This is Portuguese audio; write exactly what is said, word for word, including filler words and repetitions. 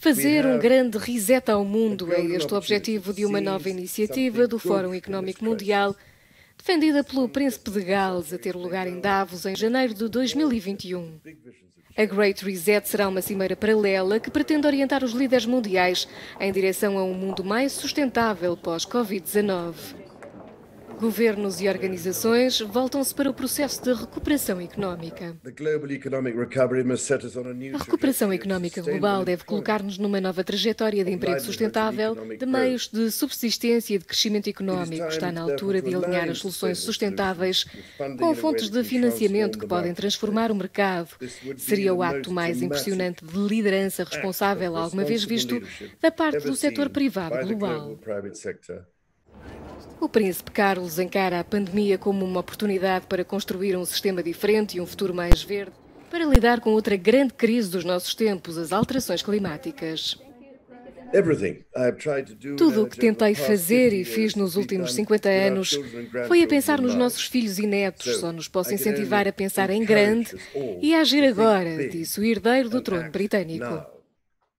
Fazer um grande reset ao mundo é este o objetivo de uma nova iniciativa do Fórum Económico Mundial, defendida pelo Príncipe de Gales, a ter lugar em Davos em janeiro de dois mil e vinte e um. A Great Reset será uma cimeira paralela que pretende orientar os líderes mundiais em direção a um mundo mais sustentável pós-Covid dezenove. Governos e organizações voltam-se para o processo de recuperação económica. A recuperação económica global deve colocar-nos numa nova trajetória de emprego sustentável, de meios de subsistência e de crescimento económico. Está na altura de alinhar as soluções sustentáveis com fontes de financiamento que podem transformar o mercado. Seria o ato mais impressionante de liderança responsável alguma vez visto da parte do setor privado global. O Príncipe Carlos encara a pandemia como uma oportunidade para construir um sistema diferente e um futuro mais verde, para lidar com outra grande crise dos nossos tempos, as alterações climáticas. Tudo o que tentei fazer e fiz nos últimos cinquenta anos foi a pensar nos nossos filhos e netos. Só nos posso incentivar a pensar em grande e a agir agora, disse o herdeiro do trono britânico.